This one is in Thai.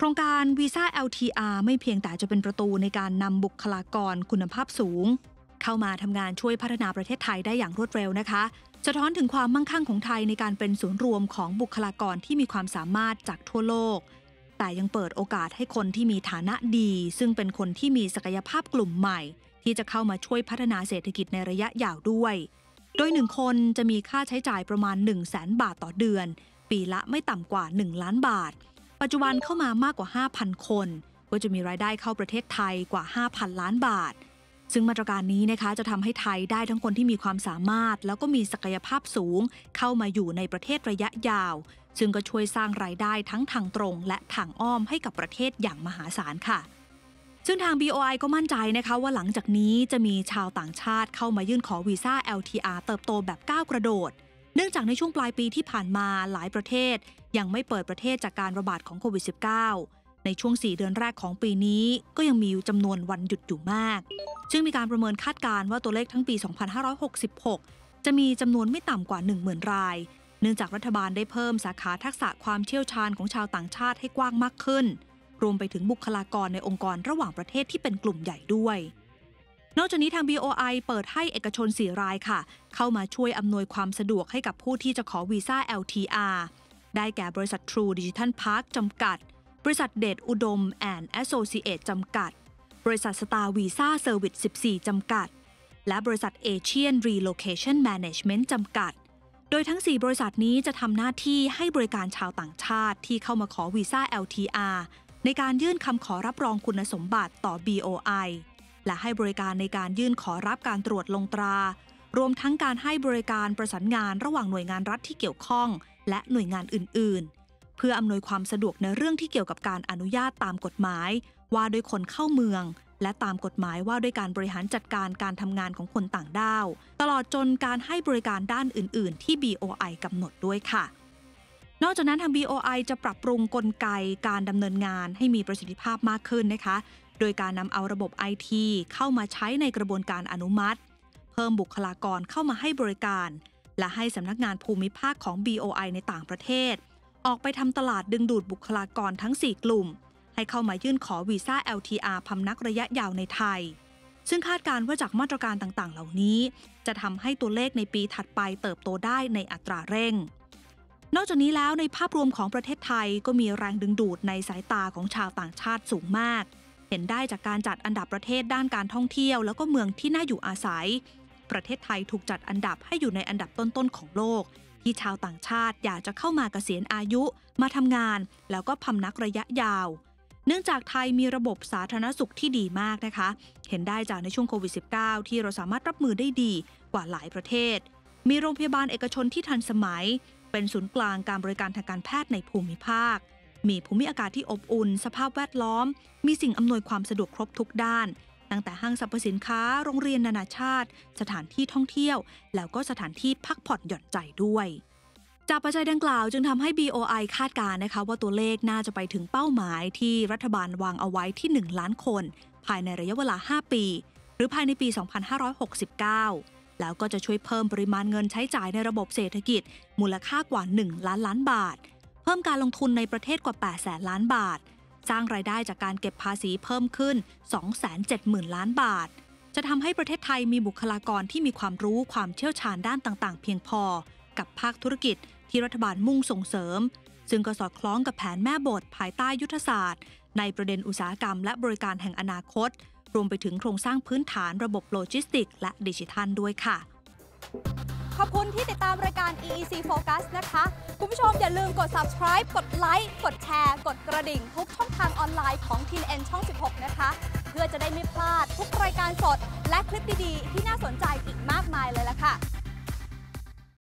ครงการวีซ่า LTR ไม่เพียงแต่จะเป็นประตูในการนำบุคลากรคุณภาพสูงเข้ามาทำงานช่วยพัฒนาประเทศไทยได้อย่างรวดเร็วนะคะสะท้อนถึงความมั่งคั่งของไทยในการเป็นศูนย์รวมของบุคลากรที่มีความสามารถจากทั่วโลกแต่ยังเปิดโอกาสให้คนที่มีฐานะดีซึ่งเป็นคนที่มีศักยภาพกลุ่มใหม่ที่จะเข้ามาช่วยพัฒนาเศรษฐกิจในระยะยาวด้วยโดย1คนจะมีค่าใช้จ่ายประมาณ 100,000 บาทต่อเดือนปีละไม่ต่ำกว่า1ล้านบาทปัจจุบันเข้ามามากกว่า 5,000 คนก็จะมีรายได้เข้าประเทศไทยกว่า 5,000 ล้านบาทซึ่งมาตรการนี้นะคะจะทำให้ไทยได้ทั้งคนที่มีความสามารถแล้วก็มีศักยภาพสูงเข้ามาอยู่ในประเทศระยะยาวซึ่งก็ช่วยสร้างรายได้ทั้งทางตรงและทางอ้อมให้กับประเทศอย่างมหาศาลค่ะซึ่งทาง BOI ก็มั่นใจนะคะว่าหลังจากนี้จะมีชาวต่างชาติเข้ามายื่นขอวีซ่า LTR เติบโตแบบก้าวกระโดดเนื่องจากในช่วงปลายปีที่ผ่านมาหลายประเทศยังไม่เปิดประเทศจากการระบาดของโควิด -19 ในช่วง4เดือนแรกของปีนี้ก็ยังมีจำนวนวันหยุดอยู่มากซึ่งมีการประเมินคาดการณ์ว่าตัวเลขทั้งปี 2566 จะมีจำนวนไม่ต่ำกว่า 10,000 รายเนื่องจากรัฐบาลได้เพิ่มสาขาทักษะความเชี่ยวชาญของชาวต่างชาติให้กว้างมากขึ้นรวมไปถึงบุคลากรในองค์กรระหว่างประเทศที่เป็นกลุ่มใหญ่ด้วยนอกจากนี้ทาง BOI เปิดให้เอกชน4รายค่ะเข้ามาช่วยอำนวยความสะดวกให้กับผู้ที่จะขอวีซ่า LTR ได้แก่บริษัท True Digital Park จำกัดบริษัทเดชอุดม Associate จำกัดบริษัท Star Visa Service 14 จำกัดและบริษัท Asian Relocation Management จำกัดโดยทั้ง4บริษัทนี้จะทำหน้าที่ให้บริการชาวต่างชาติที่เข้ามาขอวีซ่า LTR ในการยื่นคำขอรับรองคุณสมบัติต่อ BOI และให้บริการในการยื่นขอรับการตรวจลงตรารวมทั้งการให้บริการประสานงานระหว่างหน่วยงานรัฐที่เกี่ยวข้องและหน่วยงานอื่นๆเพื่ออำนวยความสะดวกในเรื่องที่เกี่ยวกับการอนุญาตตามกฎหมายว่าด้วยคนเข้าเมืองและตามกฎหมายว่าด้วยการบริหารจัดการการทำงานของคนต่างด้าวตลอดจนการให้บริการด้านอื่นๆที่ BOI กำหนดด้วยค่ะนอกจากนั้นทาง BOI จะปรับปรุงกลไกการดำเนินงานให้มีประสิทธิภาพมากขึ้นนะคะโดยการนำเอาระบบ IT เข้ามาใช้ในกระบวนการอนุมัติเพิ่มบุคลากรเข้ามาให้บริการและให้สำนักงานภูมิภาคของ BOI ในต่างประเทศออกไปทำตลาดดึงดูดบุคลากรทั้ง4กลุ่มให้เข้ามายื่นขอวีซ่า LTR พำนักระยะยาวในไทยซึ่งคาดการณ์ว่าจากมาตรการต่างๆเหล่านี้จะทำให้ตัวเลขในปีถัดไปเติบโตได้ในอัตราเร่งนอกจากนี้แล้วในภาพรวมของประเทศไทยก็มีแรงดึงดูดในสายตาของชาวต่างชาติสูงมากเห็นได้จากการจัดอันดับประเทศด้านการท่องเที่ยวแล้วก็เมืองที่น่าอยู่อาศัยประเทศไทยถูกจัดอันดับให้อยู่ในอันดับต้นๆของโลกที่ชาวต่างชาติอยากจะเข้ามาเกษียณอายุมาทำงานแล้วก็พำนักระยะยาวเนื่องจากไทยมีระบบสาธารณสุขที่ดีมากนะคะเห็นได้จากในช่วงโควิด -19 ที่เราสามารถรับมือได้ดีกว่าหลายประเทศมีโรงพยาบาลเอกชนที่ทันสมัยเป็นศูนย์กลางการบริการทางการแพทย์ในภูมิภาคมีภูมิอากาศที่อบอุ่นสภาพแวดล้อมมีสิ่งอำนวยความสะดวกครบทุกด้านตั้งแต่ห้างสรรพสินค้าโรงเรียนนานาชาติสถานที่ท่องเที่ยวแล้วก็สถานที่พักผ่อนหย่อนใจด้วยจากปัจจัยดังกล่าวจึงทำให้ BOI คาดการณ์นะคะว่าตัวเลขน่าจะไปถึงเป้าหมายที่รัฐบาลวางเอาไว้ที่1ล้านคนภายในระยะเวลา5ปีหรือภายในปี 2569แล้วก็จะช่วยเพิ่มปริมาณเงินใช้จ่ายในระบบเศรษฐกิจมูลค่ากว่า1ล้านล้านบาทเพิ่มการลงทุนในประเทศกว่า 800,000 ล้านบาทสร้างรายได้จากการเก็บภาษีเพิ่มขึ้น 270,000 ล้านบาทจะทำให้ประเทศไทยมีบุคลากรที่มีความรู้ความเชี่ยวชาญด้านต่างๆเพียงพอกับภาคธุรกิจที่รัฐบาลมุ่งส่งเสริมซึ่งก็สอดคล้องกับแผนแม่บทภายใต้ยุทธศาสตร์ในประเด็นอุตสาหกรรมและบริการแห่งอนาคตรวมไปถึงโครงสร้างพื้นฐานระบบโลจิสติกส์และดิจิทัลด้วยค่ะขอบคุณที่ติดตามรายการ EEC Focus นะคะคุณผู้ชมอย่าลืมกด subscribe กดไลค์กดแชร์กดกระดิ่งทุกช่องทางออนไลน์ของ TNN ช่อง 16 นะคะเพื่อจะได้ไม่พลาดทุกรายการสดและคลิปดีๆที่น่าสนใจอีกมากมายเลยล่ะค่ะ